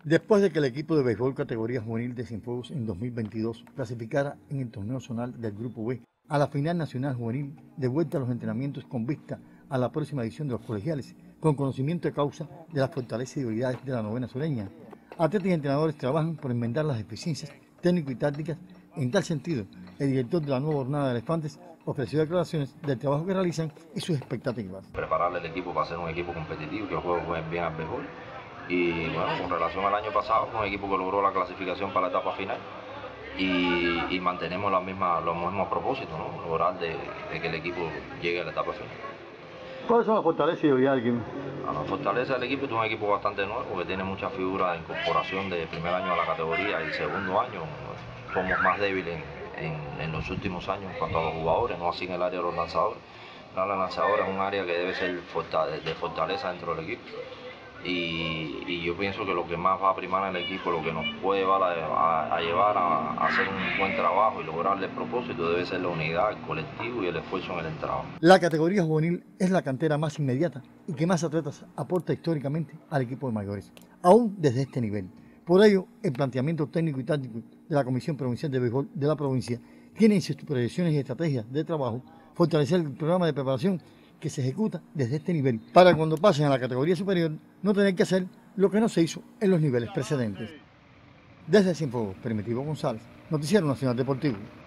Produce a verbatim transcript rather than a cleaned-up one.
Después de que el equipo de béisbol categoría juvenil de Cienfuegos en dos mil veintidós clasificara en el torneo zonal del Grupo B a la final nacional juvenil, de vuelta a los entrenamientos con vista a la próxima edición de los colegiales, con conocimiento de causa de las fortalezas y debilidades de la novena sureña, atletas y entrenadores trabajan por enmendar las deficiencias técnico y tácticas. En tal sentido, el director de la nueva jornada de elefantes ofreció declaraciones del trabajo que realizan y sus expectativas. Prepararle el equipo para ser un equipo competitivo, que juegue bien al béisbol. Y bueno, con relación al año pasado, fue un equipo que logró la clasificación para la etapa final. Y, y mantenemos la misma, los mismos propósitos, ¿no? Lograr de, de que el equipo llegue a la etapa final. ¿Cuáles son las fortalezas y debilidades del equipo? A la fortaleza del equipo es un equipo bastante nuevo, que tiene muchas figuras de incorporación de primer año a la categoría y segundo año. Somos más débiles en, en, en los últimos años en cuanto a los jugadores, no así en el área de los lanzadores. La lanzadora es un área que debe ser de fortaleza dentro del equipo. Y, y yo pienso que lo que más va a primar en el equipo, lo que nos puede llevar a, a, a llevar a, a hacer un buen trabajo y lograr el propósito, debe ser la unidad, el colectivo y el esfuerzo en el entrado. La categoría juvenil es la cantera más inmediata y que más atletas aporta históricamente al equipo de mayores, aún desde este nivel. Por ello, el planteamiento técnico y táctico de la Comisión Provincial de Béisbol de la provincia tiene en sus proyecciones y estrategias de trabajo fortalecer el programa de preparación que se ejecuta desde este nivel, para cuando pasen a la categoría superior no tener que hacer lo que no se hizo en los niveles precedentes. Desde Cienfuegos, Primitivo González, Noticiero Nacional Deportivo.